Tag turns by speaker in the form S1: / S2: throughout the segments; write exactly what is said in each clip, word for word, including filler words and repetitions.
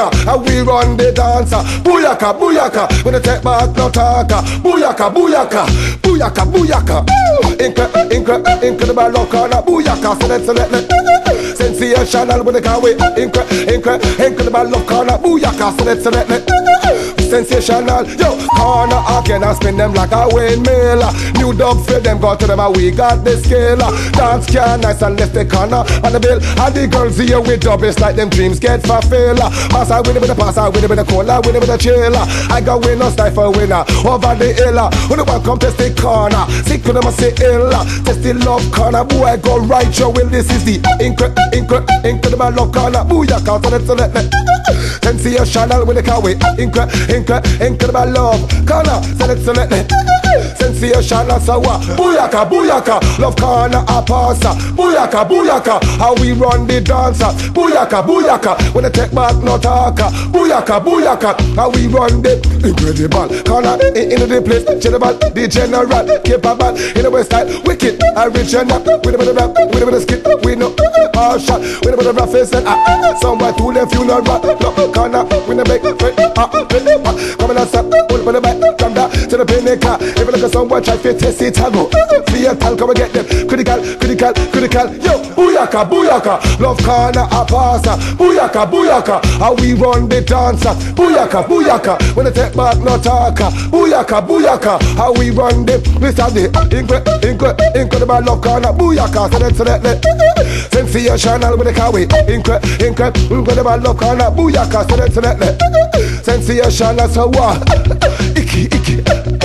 S1: booyaka, and we run the dancer. Booyaka, booyaka, when they take back no talker. Booyaka, booyaka, booyaka, booyaka. Incre, incre, incredible love corner. Booyaka, select, select, sensational when they can't wait. Incre, incre, incredible love corner. Booyaka, select, select, sensational. Yo, corner again and spin them like a windmill. New dog for them, go to them and we got the scale. Dance can nice and left the corner on the bill. And the girls here with job, it's like them dreams get fulfilled. Pass out with it with a pass out with it with a cola, with it with a chill. I got winner, stifle winner over the hill. When the one come test the corner, sick to them and say ill. Test the love corner, boy go right your will. This is the incre, incre, incredible love corner. Booyaka, select, select, sensational when they can't wait. Incre, incre, incredible love corner, select, select, sensational. So what? Booyaka, booyaka, love corner a passer. Booyaka, booyaka, how we run the dancer. Booyaka, booyaka, when they take back no talker. Booyaka, booyaka, how we run the incredible corner in, in the place. General, the general, capable in the west side, wicked, original. With a bit of rap, with a bit of skip, we know all shot. With a bit of rap face and ah, somewhere to them funeral rap. No corner, we no make friend. Ah, come and stop, pull for the back, come down to the penny car. If you look at someone try to test it, I go. Fatal, come and get them. Critical, critical, critical. Yo, booyaka, booyaka, love corner a passer. Booyaka, booyaka, how we run the dancer. Booyaka, booyaka, when they take back no talker. Booyaka, booyaka, how we run the Mister the incre, incre, incredible love corner. Booyaka, select, select, sensational when they can't wait. Incre, incre, incredible love corner. Booyaka, select, select, sensational. So what? Icky, icky.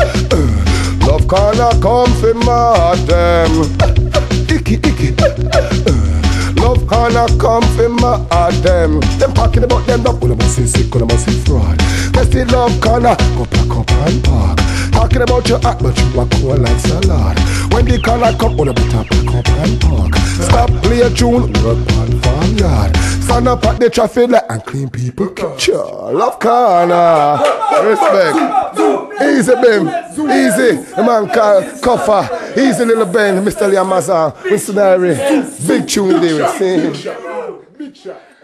S1: Love corner come for madam. Icky, icky. Love corner come for madam. Them talking about them love. All of us is sick, all of us is fraud. That's the love corner. Go pack up and park. Talking about your act, but you are cool like salad. When the corner come, all of us pack up and park. Stop, play a tune, work on farmyard. Stand up at the traffic light and clean people picture. Love corner. Respect. Easy, Bim. Easy. The man called Koffer. Easy, little Ben. Mister Liam Mazan. Mister Nari. Big tune lyrics.
S2: Big shot.